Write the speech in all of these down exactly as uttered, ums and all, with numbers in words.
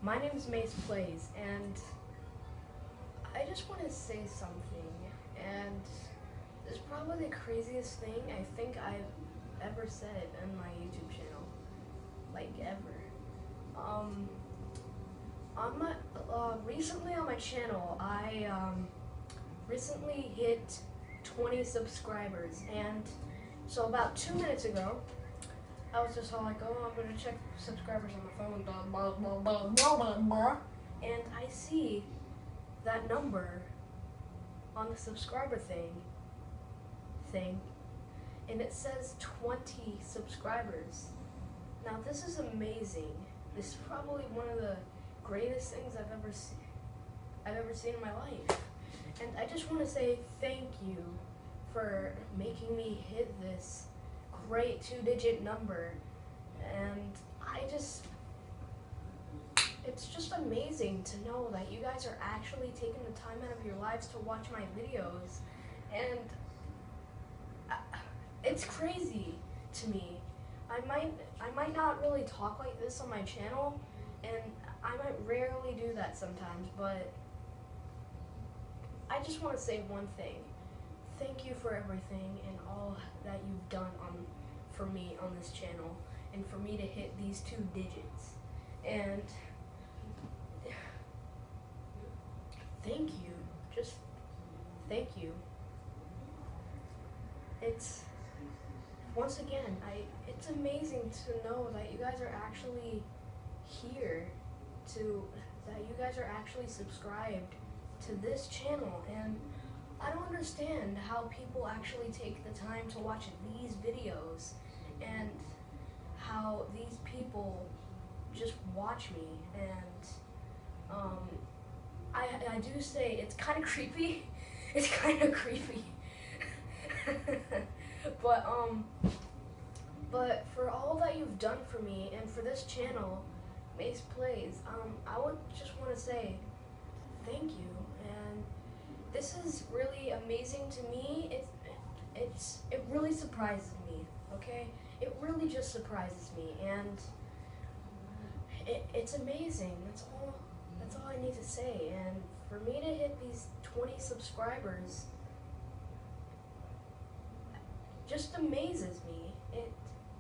my name is Mace Plays, and I just want to say something, and it's probably the craziest thing I think I've ever said on my YouTube channel, like ever. Um, on my, uh, recently on my channel, I, um, recently hit twenty subscribers, and so about two minutes ago, I was just all like, oh, I'm gonna check subscribers on my phone, blah, blah, blah, blah, blah, blah, blah, and I see that number on the subscriber thing, thing, and it says twenty subscribers. Now this is amazing. This is probably one of the greatest things I've ever seen, I've ever seen in my life. And I just want to say thank you for making me hit this great two-digit number. And I just, it's just amazing to know that you guys are actually taking the time out of your lives to watch my videos. And it's crazy to me. I might, I might not really talk like this on my channel, and I might rarely do that sometimes, but I just want to say one thing. Thank you for everything and all that you've done on for me on this channel, and for me to hit these two digits. And thank you. Just thank you. It's once again, I it's amazing to know that you guys are actually here, to that you guys are actually subscribed to this channel, and I don't understand how people actually take the time to watch these videos, and how these people just watch me. And um, I, I do say it's kind of creepy. It's kind of creepy. but um, but for all that you've done for me and for this channel, Mace Plays, um, I would just want to say thank you. And this is really amazing to me. It's it's it really surprises me. Okay, it really just surprises me, and it, it's amazing. That's all. That's all I need to say. And for me to hit these twenty subscribers just amazes me. It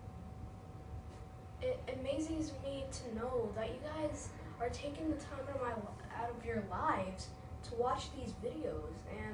it amazes me to know that you guys are taking the time out of my out of your lives to watch these videos, and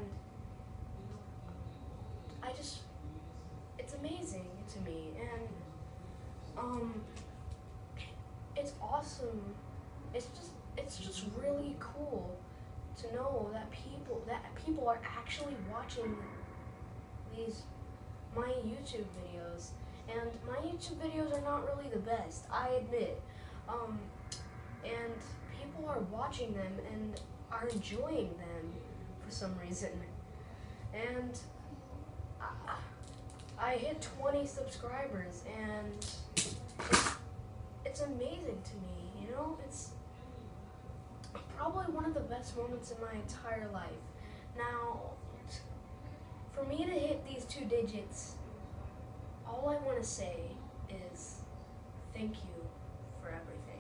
I just, it's amazing to me. And um, it's awesome. It's just, it's just really cool to know that people that people are actually watching these my YouTube videos. And my YouTube videos are not really the best, I admit. Um, and people are watching them and are enjoying them for some reason. And I, I hit twenty subscribers, and it's, it's amazing to me, you know? It's probably one of the best moments in my entire life. Now, for me to hit these two digits, all I want to say is thank you for everything.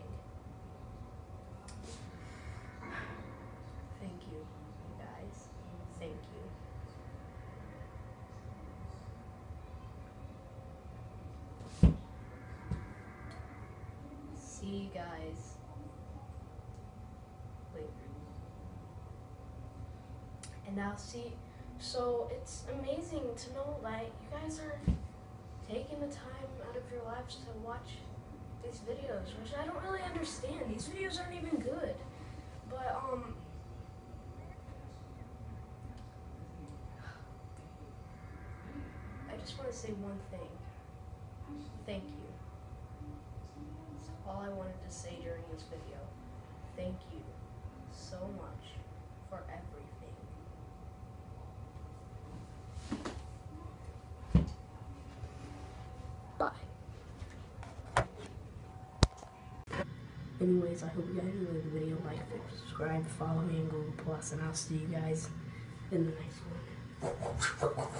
Thank you, you guys. Thank you. See you guys later. And I'll see. So it's amazing to know that you guys are taking the time out of your lives to watch these videos, which I don't really understand. These videos aren't even good. But, um, I just want to say one thing. Thank you. That's all I wanted to say during this video. Thank you so much for everything. Bye. Anyways, I hope you guys enjoyed the video. Like, subscribe, follow me on Google Plus, and I'll see you guys in the next one.